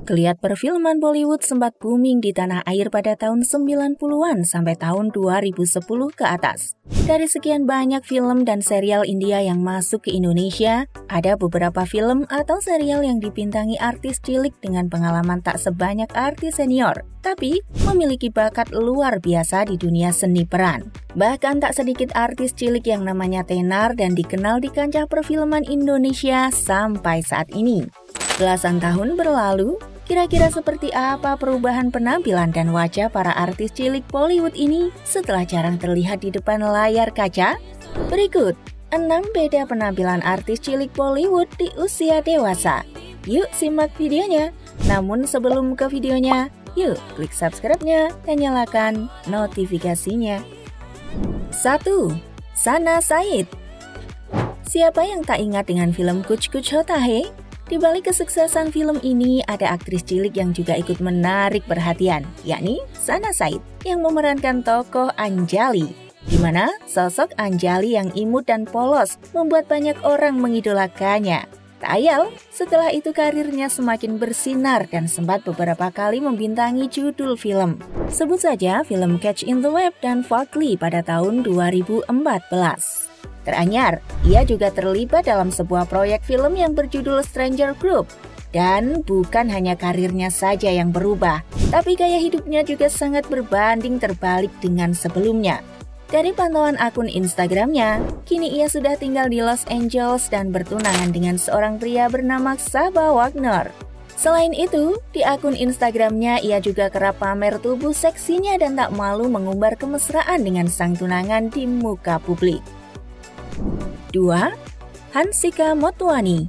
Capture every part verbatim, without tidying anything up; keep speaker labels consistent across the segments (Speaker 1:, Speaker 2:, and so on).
Speaker 1: Geliat perfilman Bollywood sempat booming di tanah air pada tahun sembilan puluhan sampai tahun dua ribu sepuluh ke atas. Dari sekian banyak film dan serial India yang masuk ke Indonesia, ada beberapa film atau serial yang dibintangi artis cilik dengan pengalaman tak sebanyak artis senior, tapi memiliki bakat luar biasa di dunia seni peran. Bahkan tak sedikit artis cilik yang namanya tenar dan dikenal di kancah perfilman Indonesia sampai saat ini. Belasan tahun berlalu, kira-kira seperti apa perubahan penampilan dan wajah para artis cilik Bollywood ini setelah jarang terlihat di depan layar kaca? Berikut enam beda penampilan artis cilik Bollywood di usia dewasa. Yuk simak videonya. Namun sebelum ke videonya, yuk klik subscribe-nya dan nyalakan notifikasinya. satu. Sana Said. Siapa yang tak ingat dengan film Kuch Kuch Hota Hai? Di balik kesuksesan film ini, ada aktris cilik yang juga ikut menarik perhatian, yakni Sana Said, yang memerankan tokoh Anjali. Di mana sosok Anjali yang imut dan polos membuat banyak orang mengidolakannya. Tak ayal, setelah itu karirnya semakin bersinar dan sempat beberapa kali membintangi judul film. Sebut saja film Catch in the Web dan Fugly pada tahun dua ribu empat belas. Teranyar, ia juga terlibat dalam sebuah proyek film yang berjudul Stranger Group. Dan bukan hanya karirnya saja yang berubah, tapi gaya hidupnya juga sangat berbanding terbalik dengan sebelumnya. Dari pantauan akun Instagramnya, kini ia sudah tinggal di Los Angeles dan bertunangan dengan seorang pria bernama Sabah Wagner. Selain itu, di akun Instagramnya ia juga kerap pamer tubuh seksinya dan tak malu mengumbar kemesraan dengan sang tunangan di muka publik. dua. Hansika Motwani.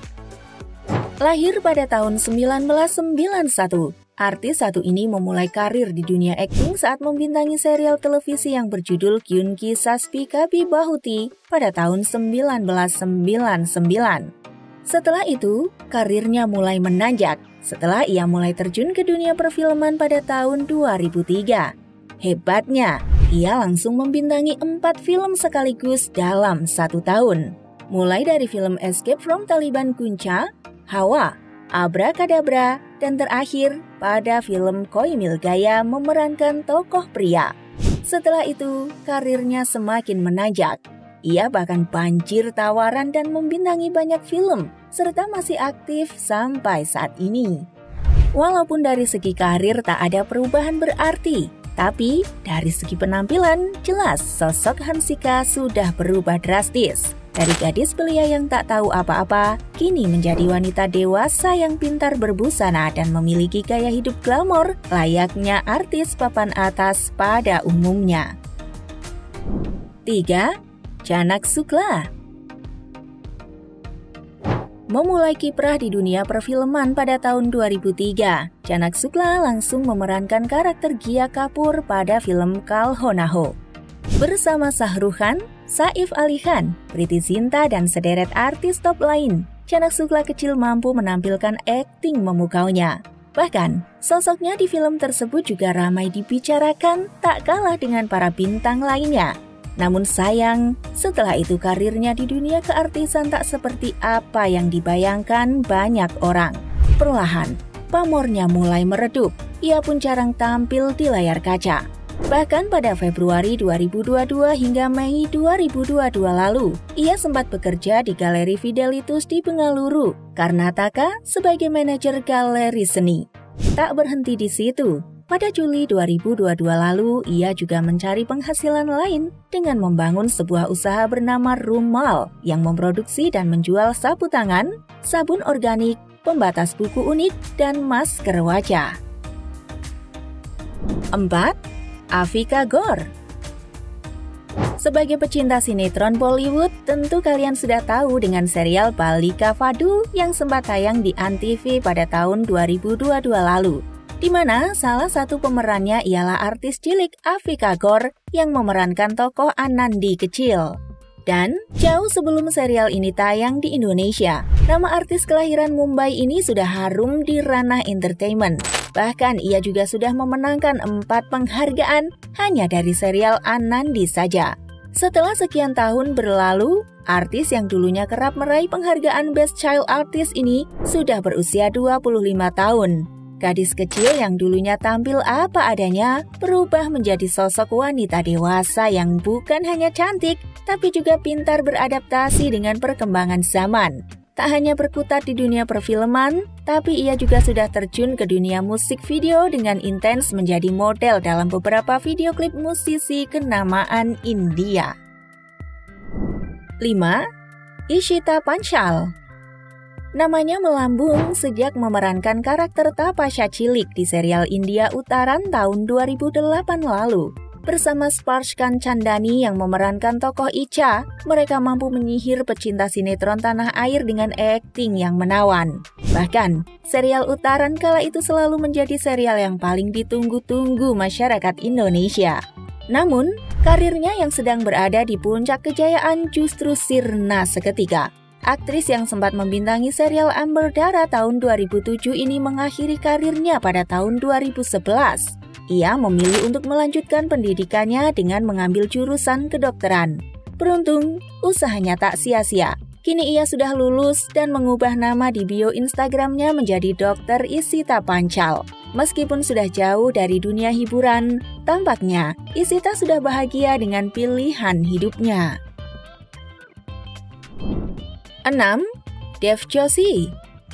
Speaker 1: Lahir pada tahun seribu sembilan ratus sembilan puluh satu, artis satu ini memulai karir di dunia akting saat membintangi serial televisi yang berjudul Kyun Ki Sasbi Kabhi Bahuti pada tahun seribu sembilan ratus sembilan puluh sembilan. Setelah itu, karirnya mulai menanjak setelah ia mulai terjun ke dunia perfilman pada tahun dua ribu tiga. Hebatnya, ia langsung membintangi empat film sekaligus dalam satu tahun. Mulai dari film Escape from Taliban Kuncha, Hawa, Abrakadabra, dan terakhir pada film Koi Mil Gaya memerankan tokoh pria. Setelah itu, karirnya semakin menanjak. Ia bahkan banjir tawaran dan membintangi banyak film, serta masih aktif sampai saat ini. Walaupun dari segi karir tak ada perubahan berarti, tapi dari segi penampilan, jelas sosok Hansika sudah berubah drastis. Dari gadis belia yang tak tahu apa-apa, kini menjadi wanita dewasa yang pintar berbusana dan memiliki gaya hidup glamor layaknya artis papan atas pada umumnya. tiga. Janak Sukla. Memulai kiprah di dunia perfilman pada tahun dua ribu tiga, Janak Sukla langsung memerankan karakter Gia Kapoor pada film Kal Ho Na Ho. Bersama Shah Rukh Khan, Saif Ali Khan, Preity Zinta, dan sederet artis top lain, Janak Sukla kecil mampu menampilkan akting memukaunya. Bahkan, sosoknya di film tersebut juga ramai dibicarakan tak kalah dengan para bintang lainnya. Namun sayang, setelah itu karirnya di dunia keartisan tak seperti apa yang dibayangkan banyak orang. Perlahan, pamornya mulai meredup, ia pun jarang tampil di layar kaca. Bahkan pada Februari dua ribu dua puluh dua hingga Mei dua ribu dua puluh dua lalu, ia sempat bekerja di Galeri Fidelitus di Bengaluru, Karnataka sebagai manajer galeri seni. Tak berhenti di situ. Pada Juli dua ribu dua puluh dua lalu, ia juga mencari penghasilan lain dengan membangun sebuah usaha bernama Rumal yang memproduksi dan menjual sapu tangan, sabun organik, pembatas buku unik, dan masker wajah. empat. Avika Gor. Sebagai pecinta sinetron Bollywood, tentu kalian sudah tahu dengan serial Balika Fadul yang sempat tayang di Antv pada tahun dua ribu dua puluh dua lalu. Di mana salah satu pemerannya ialah artis cilik Avika Gor yang memerankan tokoh Anandi kecil. Dan jauh sebelum serial ini tayang di Indonesia, nama artis kelahiran Mumbai ini sudah harum di ranah entertainment. Bahkan ia juga sudah memenangkan empat penghargaan hanya dari serial Anandi saja. Setelah sekian tahun berlalu, artis yang dulunya kerap meraih penghargaan Best Child Artist ini sudah berusia dua puluh lima tahun. Gadis kecil yang dulunya tampil apa adanya berubah menjadi sosok wanita dewasa yang bukan hanya cantik, tapi juga pintar beradaptasi dengan perkembangan zaman. Tak hanya berkutat di dunia perfilman, tapi ia juga sudah terjun ke dunia musik video dengan intens menjadi model dalam beberapa video klip musisi kenamaan India. lima. Ishita Panchal. Namanya melambung sejak memerankan karakter Tapasya cilik di serial India Utaran tahun dua ribu delapan lalu. Bersama Sparshkan Chandani yang memerankan tokoh Icha, mereka mampu menyihir pecinta sinetron tanah air dengan akting yang menawan. Bahkan, serial Utaran kala itu selalu menjadi serial yang paling ditunggu-tunggu masyarakat Indonesia. Namun, karirnya yang sedang berada di puncak kejayaan justru sirna seketika. Aktris yang sempat membintangi serial Amber Dara tahun dua ribu tujuh ini mengakhiri karirnya pada tahun dua ribu sebelas. Ia memilih untuk melanjutkan pendidikannya dengan mengambil jurusan kedokteran. Beruntung, usahanya tak sia-sia. Kini ia sudah lulus dan mengubah nama di bio Instagramnya menjadi Dokter Ishita Panchal. Meskipun sudah jauh dari dunia hiburan, tampaknya Ishita sudah bahagia dengan pilihan hidupnya. enam. Dev Joshi.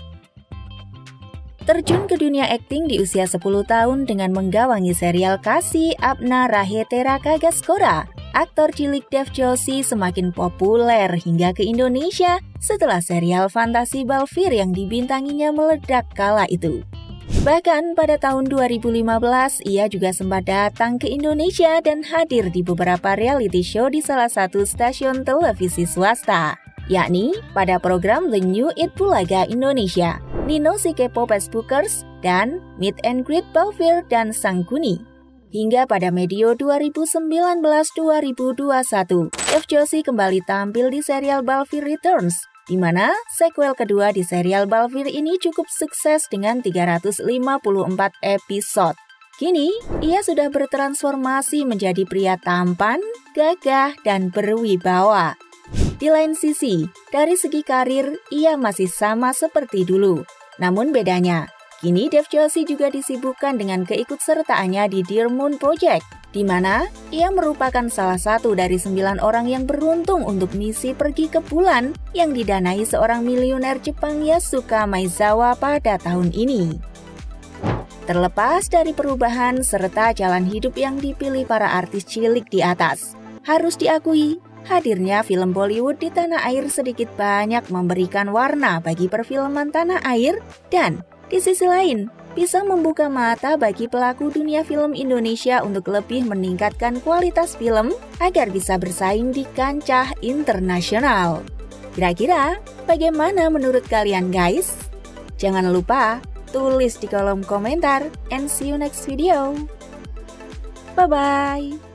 Speaker 1: Terjun ke dunia akting di usia sepuluh tahun dengan menggawangi serial Kasih Apna Rahe Tera Kagaskora, aktor cilik Dev Joshi semakin populer hingga ke Indonesia setelah serial fantasi Balfir yang dibintanginya meledak kala itu. Bahkan pada tahun dua ribu lima belas, ia juga sempat datang ke Indonesia dan hadir di beberapa reality show di salah satu stasiun televisi swasta, yakni pada program The New It Bulaga Indonesia, Nino si K-pop Facebookers, dan Meet and Greet Balfir dan Sangkuni. Hingga pada medio dua ribu sembilan belas dua ribu dua puluh satu, Dev Joshi kembali tampil di serial Balfir Returns, di mana sequel kedua di serial Balfir ini cukup sukses dengan tiga ratus lima puluh empat episode. Kini, ia sudah bertransformasi menjadi pria tampan, gagah, dan berwibawa. Di lain sisi, dari segi karir, ia masih sama seperti dulu. Namun bedanya, kini Dev Joshi juga disibukkan dengan keikutsertaannya di Dear Moon Project, di mana ia merupakan salah satu dari sembilan orang yang beruntung untuk misi pergi ke bulan yang didanai seorang miliuner Jepang Yasuka Maezawa pada tahun ini. Terlepas dari perubahan serta jalan hidup yang dipilih para artis cilik di atas, harus diakui, hadirnya film Bollywood di tanah air sedikit banyak memberikan warna bagi perfilman tanah air dan, di sisi lain, bisa membuka mata bagi pelaku dunia film Indonesia untuk lebih meningkatkan kualitas film agar bisa bersaing di kancah internasional. Kira-kira, bagaimana menurut kalian guys? Jangan lupa tulis di kolom komentar and see you next video. Bye-bye!